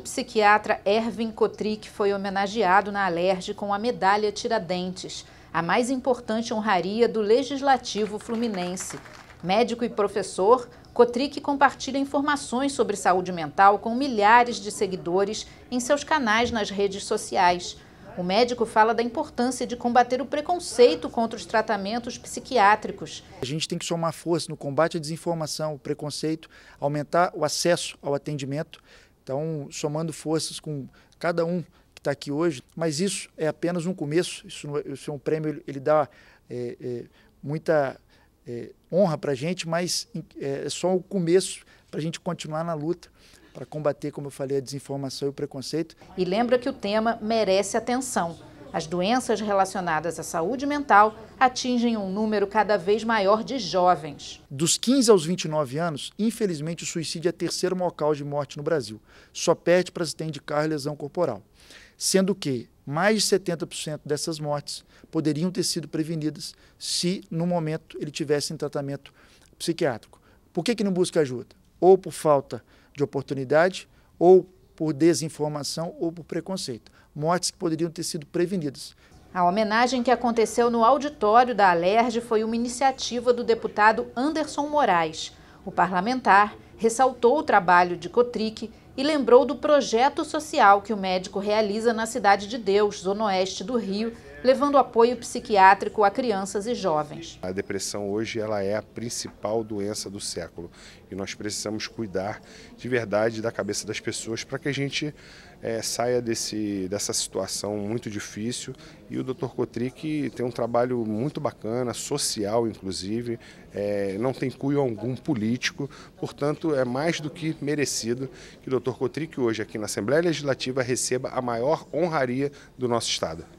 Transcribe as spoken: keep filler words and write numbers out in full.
psiquiatra Ervin Kotrick foi homenageado na Alerj com a medalha Tiradentes, a mais importante honraria do Legislativo fluminense. Médico e professor, Kotrick compartilha informações sobre saúde mental com milhares de seguidores em seus canais nas redes sociais. O médico fala da importância de combater o preconceito contra os tratamentos psiquiátricos. A gente tem que somar força no combate à desinformação, o preconceito, aumentar o acesso ao atendimento. Então, somando forças com cada um que está aqui hoje, mas isso é apenas um começo. Isso, isso é um prêmio, ele dá é, é, muita é, honra para a gente, mas é só o começo para a gente continuar na luta, para combater, como eu falei, a desinformação e o preconceito. E lembra que o tema merece atenção. As doenças relacionadas à saúde mental atingem um número cada vez maior de jovens. Dos quinze aos vinte e nove anos, infelizmente o suicídio é a terceira maior causa de morte no Brasil. Só perde para acidente de carro e lesão corporal. Sendo que mais de setenta por cento dessas mortes poderiam ter sido prevenidas se, no momento, ele tivesse em tratamento psiquiátrico. Por que que não busca ajuda? Ou por falta de oportunidade, ou por desinformação, ou por preconceito. Mortes que poderiam ter sido prevenidas. A homenagem que aconteceu no auditório da Alerj foi uma iniciativa do deputado Anderson Moraes. O parlamentar ressaltou o trabalho de Kotrick e lembrou do projeto social que o médico realiza na Cidade de Deus, zona oeste do Rio, levando apoio psiquiátrico a crianças e jovens. A depressão hoje ela é a principal doença do século e nós precisamos cuidar de verdade da cabeça das pessoas para que a gente é, saia desse, dessa situação muito difícil. E o doutor Kotrick tem um trabalho muito bacana, social inclusive, é, não tem cunho algum político, portanto é mais do que merecido que o doutor Kotrick hoje aqui na Assembleia Legislativa receba a maior honraria do nosso Estado.